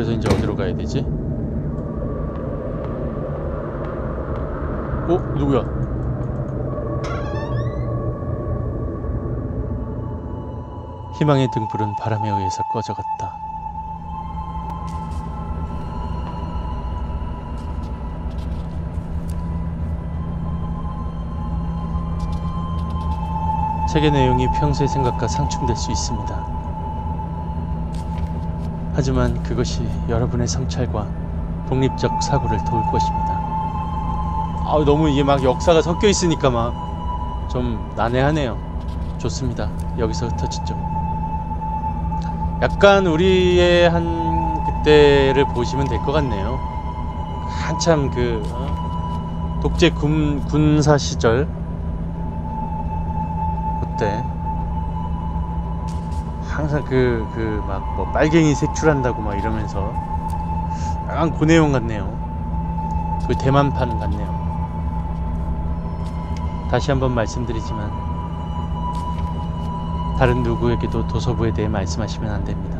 그래서 이제 어디로 가야 되지? 누구야? 희망의 등불은 바람에 의해서 꺼져갔다. 책의 내용이 평소의 생각과 상충될 수 있습니다. 하지만 그것이 여러분의 성찰과 독립적 사고를 도울 것입니다. 너무 이게 막 역사가 섞여 있으니까 막 좀 난해하네요. 좋습니다. 여기서 흩어지죠. 약간 우리의 한 그때를 보시면 될 것 같네요. 한참 그 독재 군사 시절 그때 항상 막 뭐 빨갱이 색출한다고 막 이러면서 약간 그 내용 같네요. 그 대만판 같네요. 다시 한번 말씀드리지만 다른 누구에게도 도서부에 대해 말씀하시면 안 됩니다.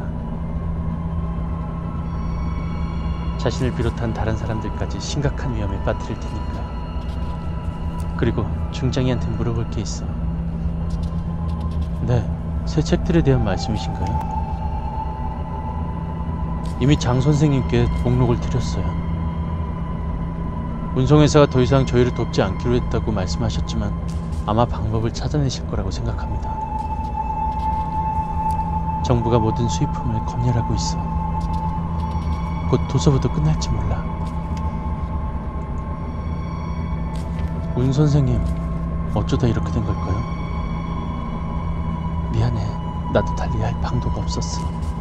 자신을 비롯한 다른 사람들까지 심각한 위험에 빠뜨릴 테니까. 그리고 중장이한테 물어볼 게 있어. 네, 새 책들에 대한 말씀이신가요? 이미 장 선생님께 목록을 드렸어요. 운송회사가 더 이상 저희를 돕지 않기로 했다고 말씀하셨지만 아마 방법을 찾아내실 거라고 생각합니다. 정부가 모든 수입품을 검열하고 있어. 곧 도서부도 끝날지 몰라. 운 선생님, 어쩌다 이렇게 된 걸까요? 미안해. 나도 달리 할 방도가 없었어.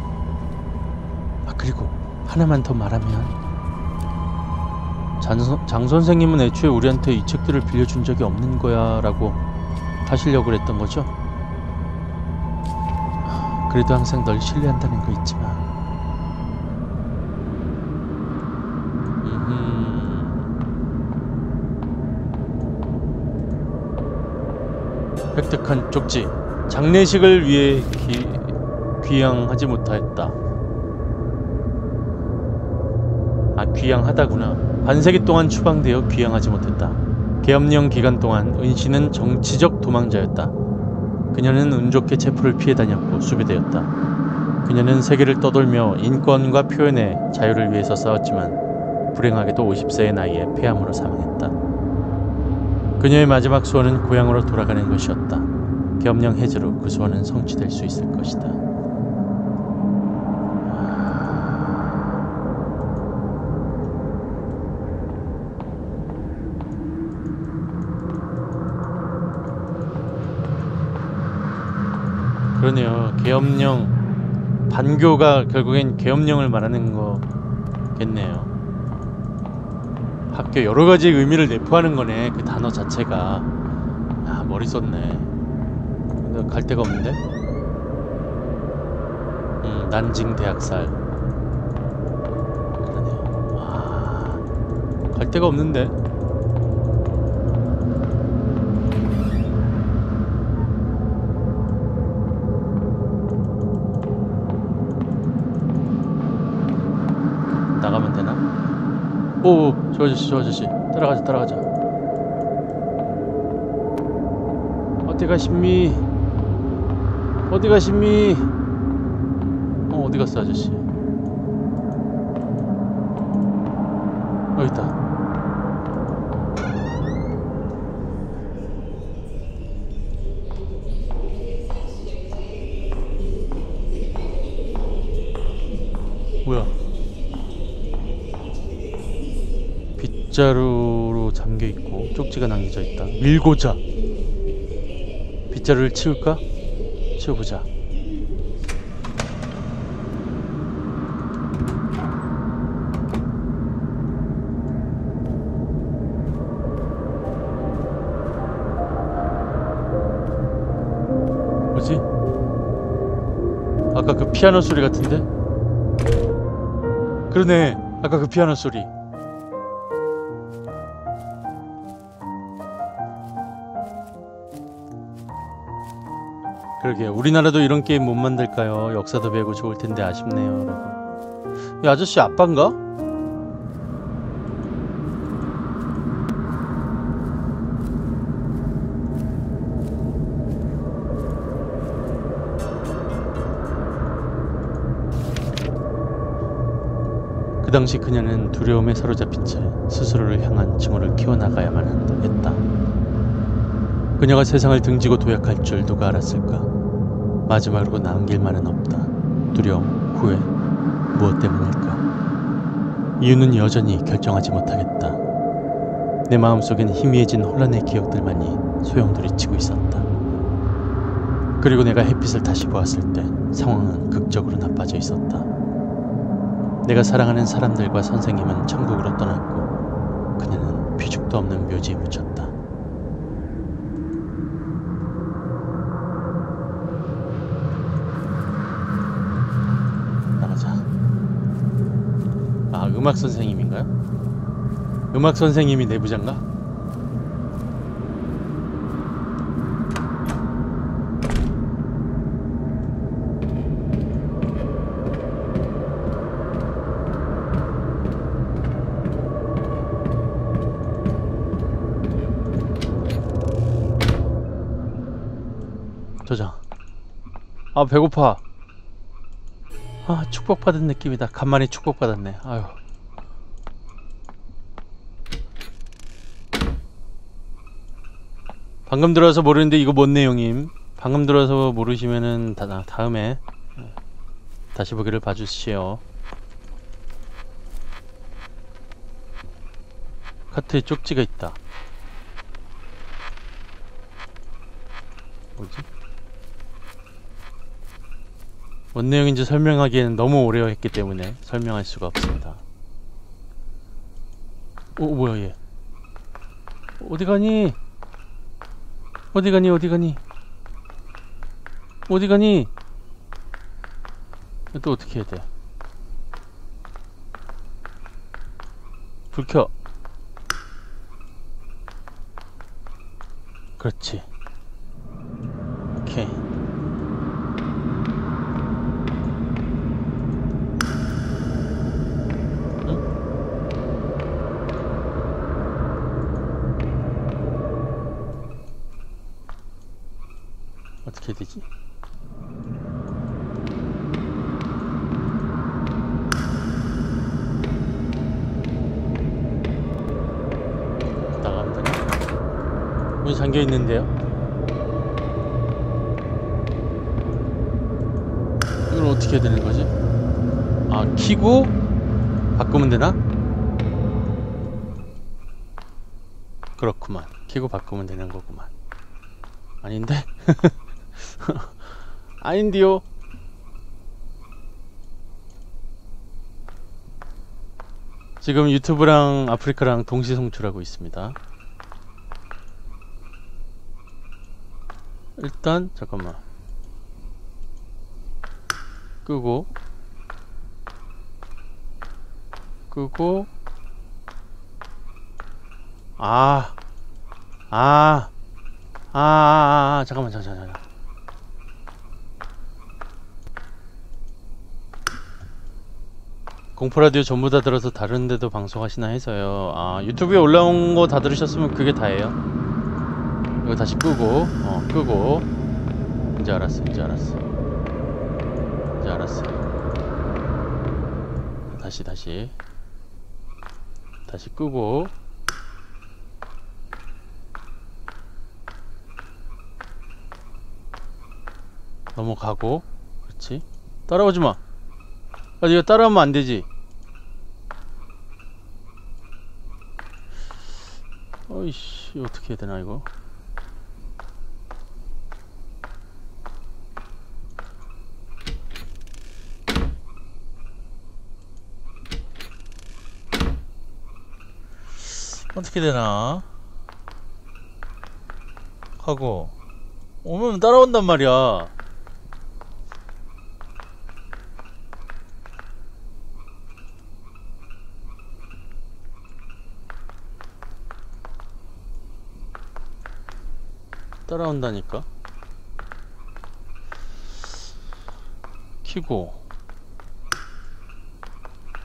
그리고 하나만 더 말하면 장 선생님은 애초에 우리한테 이 책들을 빌려준 적이 없는 거야 라고 하시려고 그랬던 거죠? 그래도 항상 널 신뢰한다는 거 잊지 마. 획득한 쪽지. 장례식을 위해 귀향하지 못하였다. 귀향하다구나. 반세기 동안 추방되어 귀향하지 못했다. 계엄령 기간 동안 은씨는 정치적 도망자였다. 그녀는 운 좋게 체포를 피해 다녔고 수비되었다. 그녀는 세계를 떠돌며 인권과 표현의 자유를 위해서 싸웠지만 불행하게도 50세의 나이에 폐암으로 사망했다. 그녀의 마지막 소원은 고향으로 돌아가는 것이었다. 계엄령 해제로 그 소원은 성취될 수 있을 것이다. 그러네요. 계엄령, 반교가 결국엔 계엄령을 말하는 거겠네요. 학교 여러가지 의미를 내포하는 거네. 그 단어 자체가. 머리 썼네. 갈 데가 없는데? 난징 대학살. 그러네요. 갈 데가 없는데? 나가면 되나? 오, 저 아저씨. 따라가자. 어디 가십니? 어디 갔어, 아저씨? 여기 있다. 뭐야? 빗자루로 잠겨있고 쪽지가 남겨져 있다. 밀고자. 빗자루를 치울까? 치워보자. 뭐지? 아까 그 피아노 소리 같은데? 그러네. 아까 그 피아노 소리. 그러게, 우리나라도 이런 게임 못 만들까요? 역사도 배우고 좋을 텐데 아쉽네요. 라고. 이 아저씨 아빠인가? 그 당시 그녀는 두려움에 사로잡힌 채 스스로를 향한 징후를 키워나가야만 했다. 그녀가 세상을 등지고 도약할 줄 누가 알았을까? 마지막으로 남은 길만은 없다. 두려움, 후회, 무엇 때문일까? 이유는 여전히 결정하지 못하겠다. 내 마음속엔 희미해진 혼란의 기억들만이 소용돌이치고 있었다. 그리고 내가 햇빛을 다시 보았을 때 상황은 극적으로 나빠져 있었다. 내가 사랑하는 사람들과 선생님은 천국으로 떠났고 그녀는 비죽도 없는 묘지에 묻혔다. 나가자. 아, 음악 선생님인가요? 음악 선생님이 내부자인가? 저장. 아, 배고파. 아, 축복받은 느낌이다. 간만에 축복받았네. 아유. 방금 들어서 모르는데 이거 뭔 내용임? 방금 들어서 모르시면은 다음에 다시 보기를 봐주시오. 카트에 쪽지가 있다. 뭐지? 뭔 내용인지 설명하기에는 너무 오래 했기 때문에 설명할 수가 없습니다. 오, 뭐야 얘? 어디 가니? 어디 가니? 어디 가니? 어디 가니? 또 어떻게 해야 돼? 불 켜. 그렇지. 오케이. 어떻게 해야 되지? 나가면 되나? 문이 잠겨 있는데요? 이걸 어떻게 해야 되는 거지? 아, 키고 바꾸면 되나? 그렇구만. 키고 바꾸면 되는 거구만. 아닌데? 아닌데요? 지금 유튜브랑 아프리카랑 동시 송출하고 있습니다. 일단 잠깐만. 끄고 잠깐만. 공포라디오 전부 다 들어서 다른 데도 방송하시나 해서요. 아, 유튜브에 올라온 거 다 들으셨으면 그게 다예요. 이거 다시 끄고 끄고. 이제 알았어. 다시 끄고. 넘어가고. 그렇지. 따라오지마. 아, 네가 따라하면 안되지. 어이씨, 어떻게 해야 되나 이거. 어떻게 되나 하고 오면 따라온단 말이야. 따라온다니까. 키고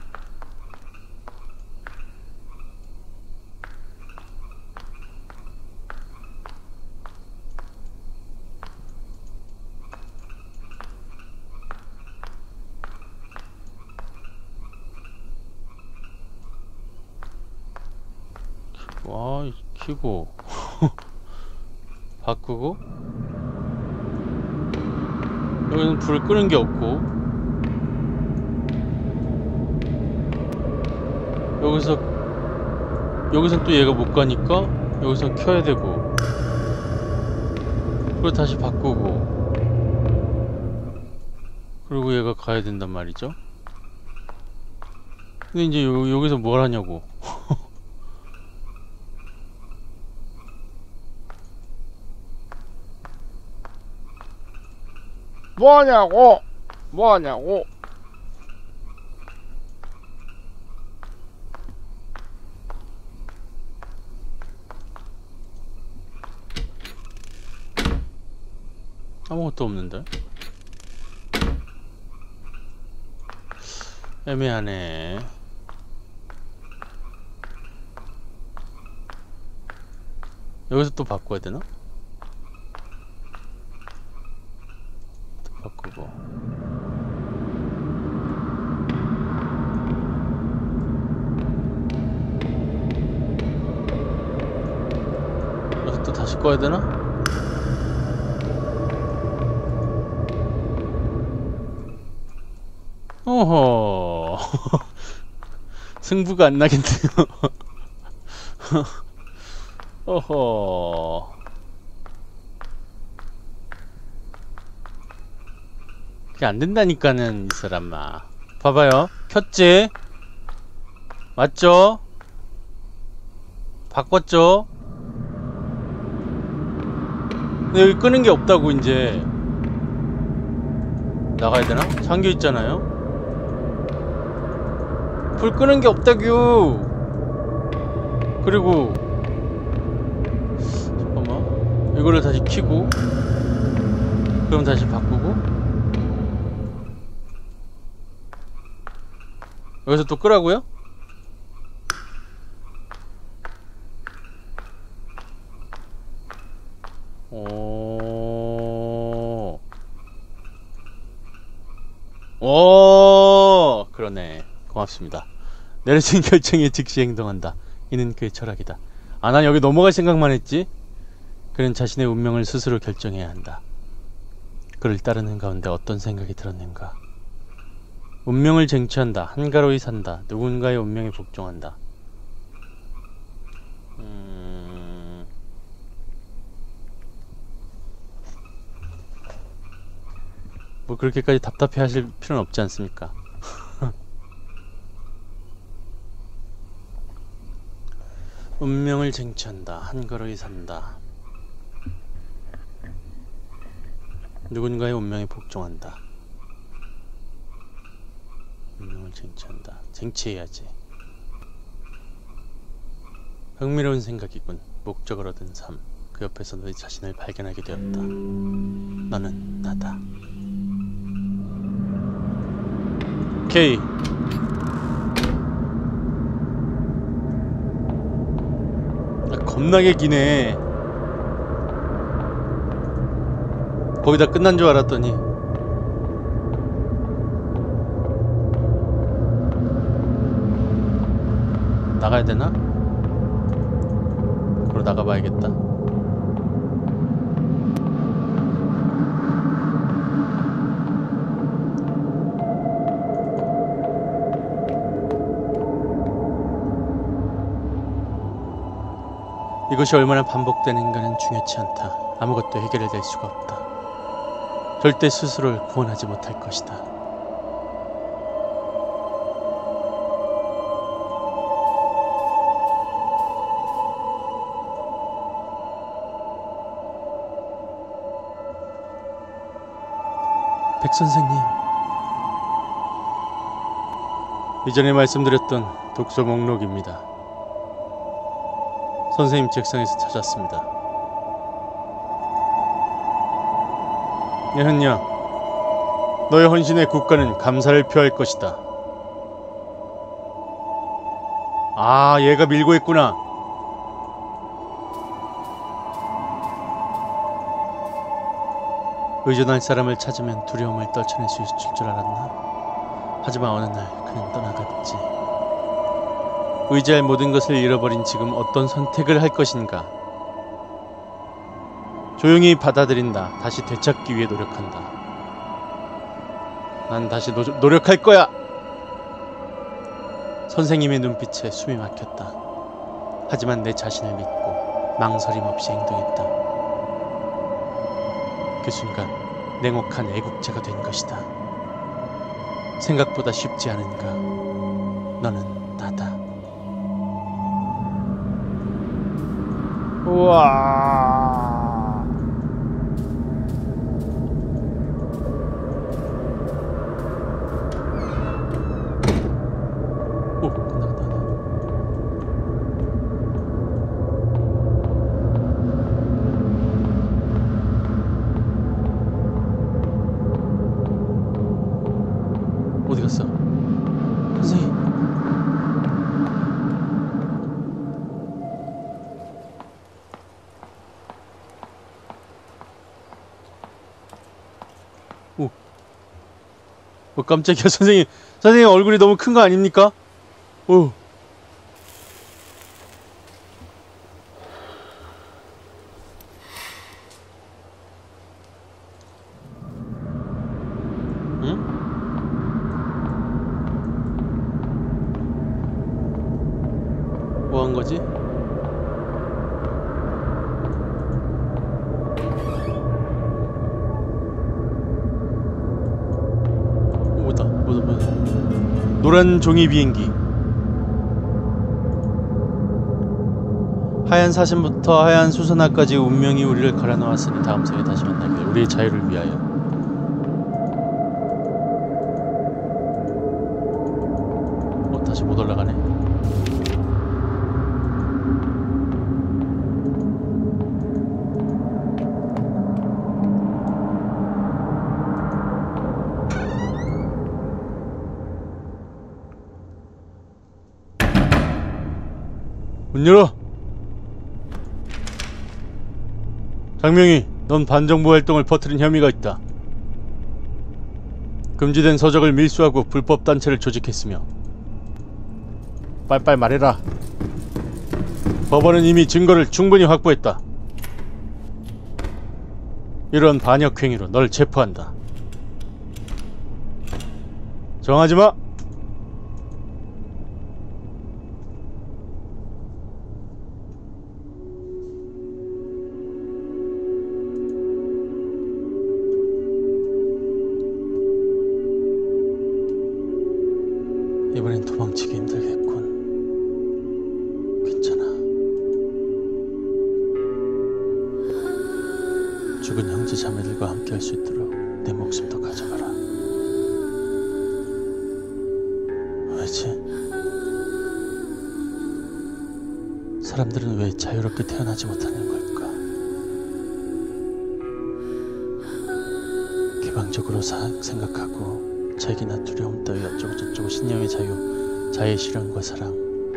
아, 키고 바꾸고 여기는 불을 끄는 게 없고 여기선 또 얘가 못 가니까 여기서 켜야 되고 그리고 다시 바꾸고 그리고 얘가 가야 된단 말이죠. 근데 이제 여기서 뭘 하냐고. 뭐하냐고. 뭐하냐고. 아무것도 없는데? 애매하네. 여기서 또 바꿔야 되나? 또 바꾸고 여기서 또 다시 꺼야 되나? 어허. 승부가 안 나겠네요. 어허. 그게 안 된다니까는 이 사람아. 봐봐요. 켰지? 맞죠? 바꿨죠? 근데 여기 끄는 게 없다고 이제. 나가야 되나? 잠겨 있잖아요. 불 끄는 게 없다규. 그리고 잠깐만 이거를 다시 켜고 그럼 다시 바꾸고 여기서 또 끄라고요? 오, 그러네. 고맙습니다. 내려진 결정에 즉시 행동한다. 이는 그의 철학이다. 아, 난 여기 넘어갈 생각만 했지? 그는 자신의 운명을 스스로 결정해야 한다. 그를 따르는 가운데 어떤 생각이 들었는가? 운명을 쟁취한다. 한가로이 산다. 누군가의 운명에 복종한다. 뭐 그렇게까지 답답해 하실 필요는 없지 않습니까? 운명을 쟁취한다. 한가로이 산다. 누군가의 운명에 복종한다. 운명을 쟁취한다. 쟁취해야지. 흥미로운 생각이군. 목적을 얻은 삶. 그 옆에서 너의 자신을 발견하게 되었다. 너는 나다. 오케이. 겁나게 기네. 거의 다 끝난 줄 알았더니 나가야 되나? 그럼 나가봐야겠다. 이것이 얼마나 반복되는가는 중요치 않다. 아무것도 해결될 수가 없다. 절대 스스로를 구원하지 못할 것이다. 백 선생님, 이전에 말씀드렸던 독서 목록입니다. 선생님 책상에서 찾았습니다. 예현야, 너의 헌신에 국가는 감사를 표할 것이다. 아, 얘가 밀고 있구나. 의존할 사람을 찾으면 두려움을 떨쳐낼 수 있을 줄 알았나? 하지만 어느 날 그는 떠나갔지. 의지할 모든 것을 잃어버린 지금 어떤 선택을 할 것인가? 조용히 받아들인다. 다시 되찾기 위해 노력한다. 난 다시 노력할 거야! 선생님의 눈빛에 숨이 막혔다. 하지만 내 자신을 믿고 망설임 없이 행동했다. 그 순간 냉혹한 애국자가 된 것이다. 생각보다 쉽지 않은가? 너는 나다. 우와. 오, 끝났다. 어디 갔어? 선생님. 깜짝이야. 선생님 얼굴이 너무 큰 거 아닙니까? 오. 응? 뭐 한 거지? 뭐다. 노란 종이 비행기. 하얀 사신부터 하얀 수선화까지 운명이 우리를 갈아놓았으니 다음 생에 다시 만나길. 우리의 자유를 위하여. 다시 못 올라가네. 문 열어! 장명희, 넌 반정부 활동을 퍼뜨린 혐의가 있다. 금지된 서적을 밀수하고 불법 단체를 조직했으며. 빨빨 말해라. 법원은 이미 증거를 충분히 확보했다. 이런 반역 행위로 널 체포한다. 정하지 마. 이번엔 도망치기 힘들겠군. 괜찮아. 죽은 형제 자매들과 함께 할 수 있도록 내 목숨도 가져가라. 왜지? 사람들은 왜 자유롭게 태어나지 못하는 걸까? 개방적으로 생각하고 자기나 두려움 따위 어쩌고저쩌고 신념의 자유, 자의 실현과 사랑.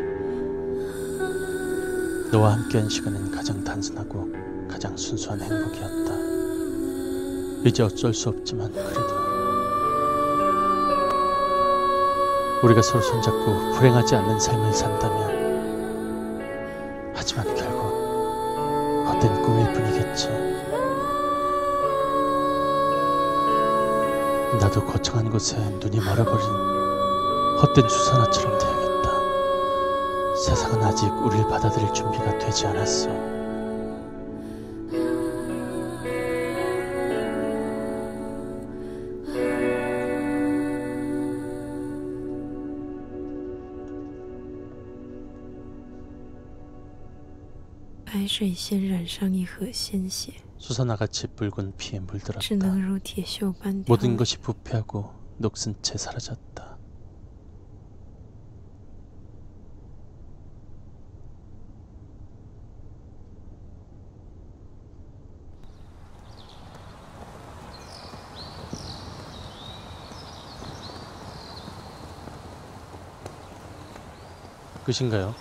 너와 함께한 시간은 가장 단순하고 가장 순수한 행복이었다. 이제 어쩔 수 없지만 그래도 우리가 서로 손잡고 불행하지 않는 삶을 산다면, 하지만 결국 헛된 꿈일 뿐이겠지. 나도 거창한 곳에 눈이 멀어버린 헛된 주선화처럼 되어야겠다. 세상은 아직 우리를 받아들일 준비가 되지 않았어. 수선화같이 붉은 피에 물들었다. 모든 것이 부패하고 녹슨 채 사라졌다. 끝인가요?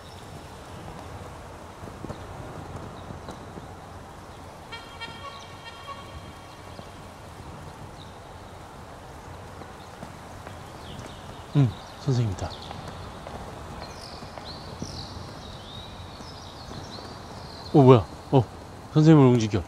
선생님이다. 뭐야? 선생님을 움직여.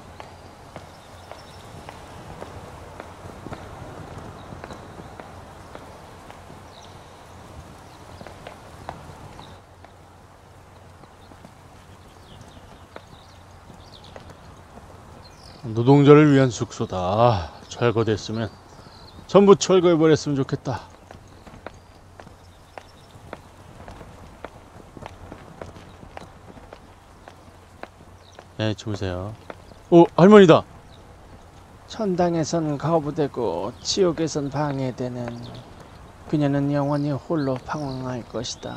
노동자를 위한 숙소다. 철거됐으면 전부 철거해버렸으면 좋겠다. 네, 주무세요. 할머니다. 천당에선 거부되고 지옥에선 방해되는 그녀는 영원히 홀로 방황할 것이다.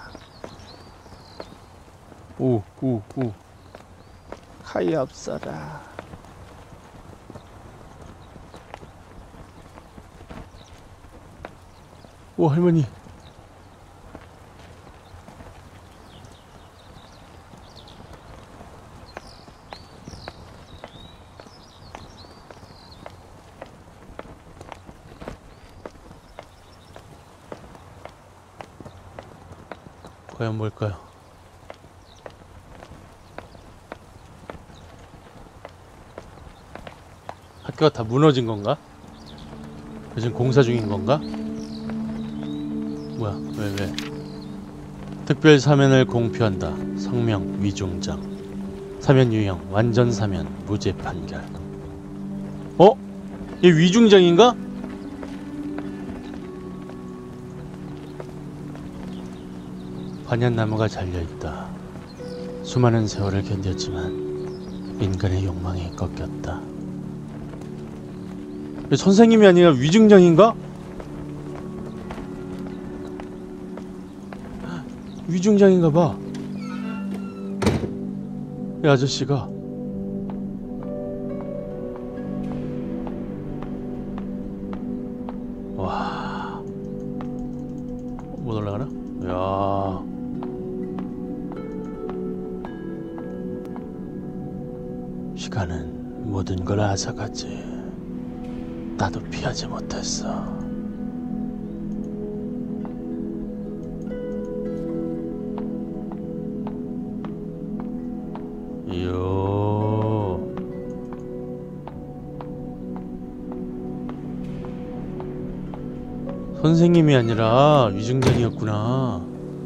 오. 가엾어라. 할머니. 과연 뭘까요? 학교가 다 무너진 건가? 요즘 공사 중인 건가? 뭐야? 왜? 특별 사면을 공표한다. 성명 위중장. 사면 유형 완전 사면 무죄 판결. 얘 위중장인가? 반얀나무가 잘려있다. 수많은 세월을 견뎠지만 인간의 욕망이 꺾였다. 선생님이 아니라 위중장인가? 위중장인가봐. 이 아저씨가. 와, 못 올라가나? 야, 시간은 모든 걸 앗아갔지. 나도 피하지 못했어. 선생님이 아니라 위중장이었구나.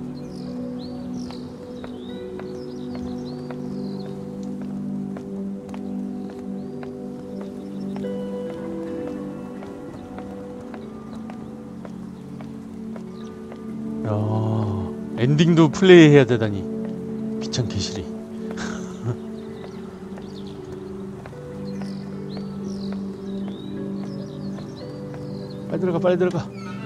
야, 엔딩도 플레이해야 되다니 귀찮게 시리. 빨리 들어가.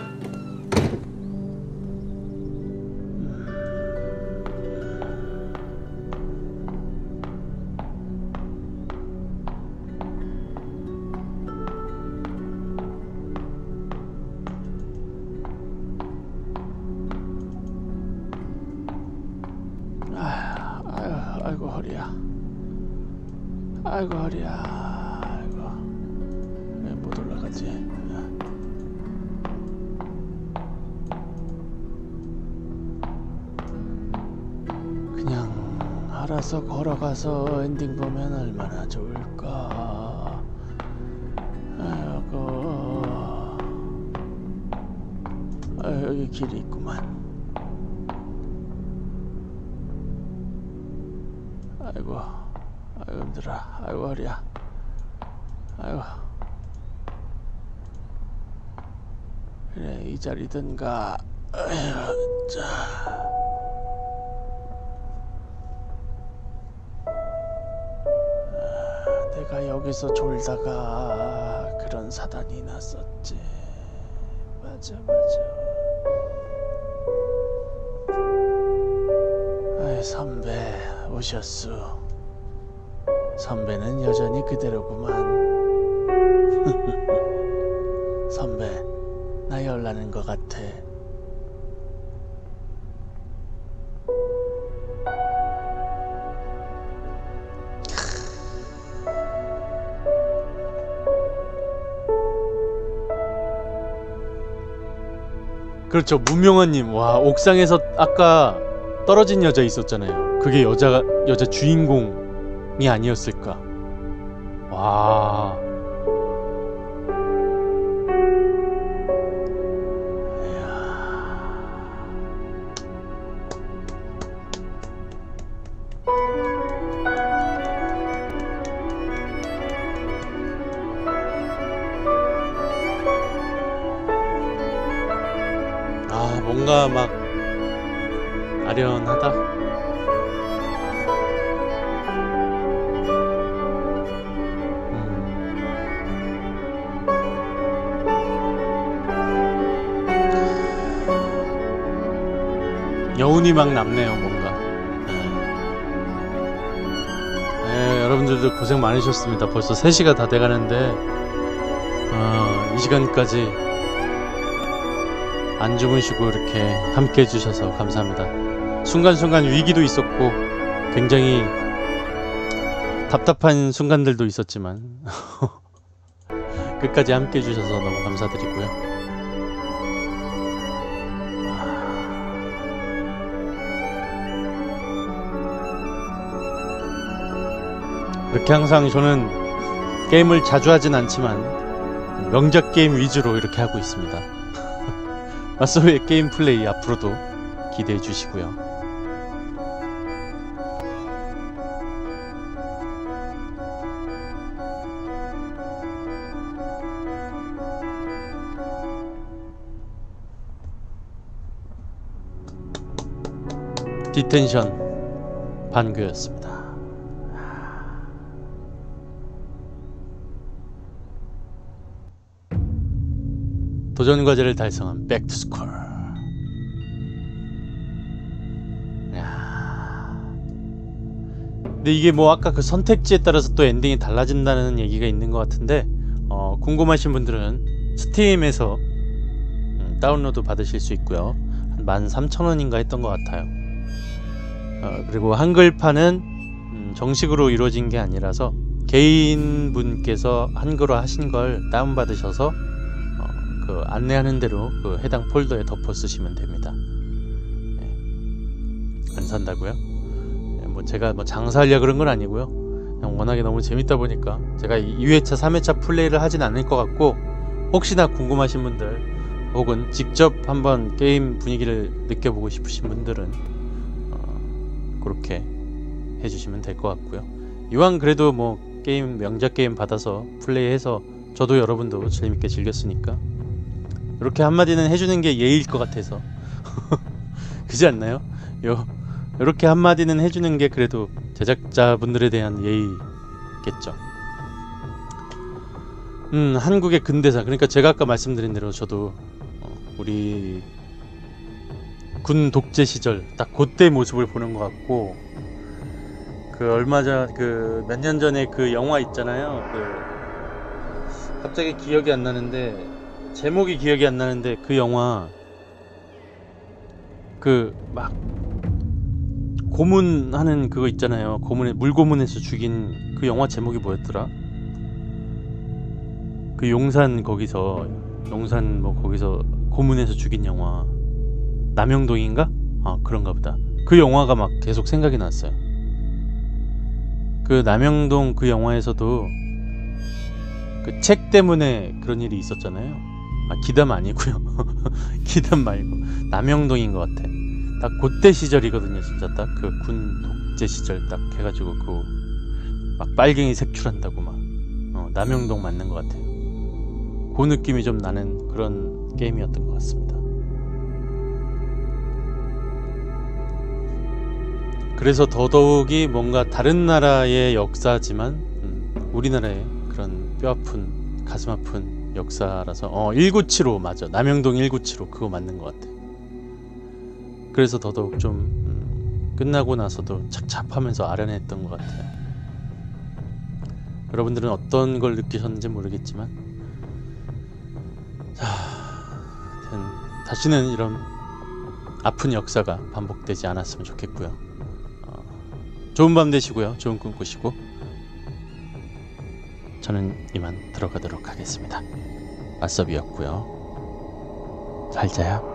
아이고 허리야. 아이고 왜 못 올라가지? 그냥 알아서 걸어가서 엔딩 보면 얼마나 좋을까. 여기 길이 있구만. 아이고 힘들어. 아이고 허리야. 아이고. 그래, 이 자리든가. 자. 내가 여기서 졸다가 그런 사단이 났었지. 맞아. 아이, 선배 오셨수. 선배는 여전히 그대로구만. 선배, 나 열나는 것 같아. 그렇죠, 문명환님. 와, 옥상에서 아까 떨어진 여자 있었잖아요. 그게 여자 주인공이 아니었을까. 와. 아, 뭔가 막 아련하다. 여운이 막 남네요, 뭔가. 네, 여러분들도 고생 많으셨습니다. 벌써 3시가 다 돼가는데 이 시간까지 안 주무시고 이렇게 함께 해주셔서 감사합니다. 순간순간 위기도 있었고 굉장히 답답한 순간들도 있었지만 끝까지 함께 해주셔서 너무 감사드리고요. 이렇게 항상 저는 게임을 자주 하진 않지만 명작 게임 위주로 이렇게 하고 있습니다. 맞소의 게임 플레이 앞으로도 기대해 주시고요. 디텐션 반교였습니다. 도전 과제를 달성한 백투스쿨. 근데 이게 뭐 아까 그 선택지에 따라서 또 엔딩이 달라진다는 얘기가 있는 것 같은데 궁금하신 분들은 스팀에서 다운로드 받으실 수 있고요. 한 13,000원인가 했던 것 같아요. 그리고 한글판은 정식으로 이루어진 게 아니라서 개인분께서 한글화 하신 걸 다운받으셔서 그 안내하는 대로 그 해당 폴더에 덮어 쓰시면 됩니다. 네. 안 산다고요? 네, 뭐 제가 뭐 장사하려 그런 건 아니고요. 그냥 워낙에 너무 재밌다 보니까 제가 2회차, 3회차 플레이를 하진 않을 것 같고, 혹시나 궁금하신 분들 혹은 직접 한번 게임 분위기를 느껴보고 싶으신 분들은 그렇게 해주시면 될 것 같고요. 이왕 그래도 뭐 게임 명작 게임 받아서 플레이해서 저도 여러분도 재밌게 즐겼으니까 이렇게 한마디는 해주는 게 예의일 것 같아서 그지 않나요? 이렇게 한마디는 해주는 게 그래도 제작자분들에 대한 예의겠죠. 한국의 근대사, 그러니까 제가 아까 말씀드린 대로 저도 우리 군 독재 시절 딱 그때 모습을 보는 것 같고, 그 얼마 전 그 몇 년 전에 그 영화 있잖아요. 그 갑자기 기억이 안 나는데, 제목이 기억이 안 나는데, 그 영화 그 막 고문하는 그거 있잖아요. 물고문에서 죽인 그 영화 제목이 뭐였더라? 그 용산 거기서 고문에서 죽인 영화, 남영동인가? 아, 그런가 보다. 그 영화가 막 계속 생각이 났어요. 그 남영동 그 영화에서도 그 책 때문에 그런 일이 있었잖아요. 아, 기담 아니고요. 기담 말고 남영동인 것 같아. 딱 그때 시절이거든요. 진짜 딱 그 군 독재 시절 딱 해가지고 그 막 빨갱이 색출한다고 막 남영동 맞는 것 같아요. 그 느낌이 좀 나는 그런 게임이었던 것 같습니다. 그래서 더더욱이 뭔가 다른 나라의 역사지만 우리나라의 그런 뼈아픈 가슴 아픈 역사라서 1975 맞아. 남영동 1975 그거 맞는 것 같아. 그래서 더더욱 좀 끝나고 나서도 착잡하면서 아련했던 것 같아요. 여러분들은 어떤 걸 느끼셨는지 모르겠지만, 다시는 이런 아픈 역사가 반복되지 않았으면 좋겠고요. 좋은 밤 되시고요. 좋은 꿈 꾸시고, 저는 이만 들어가도록 하겠습니다. 맞섭이었고요. 잘 자요.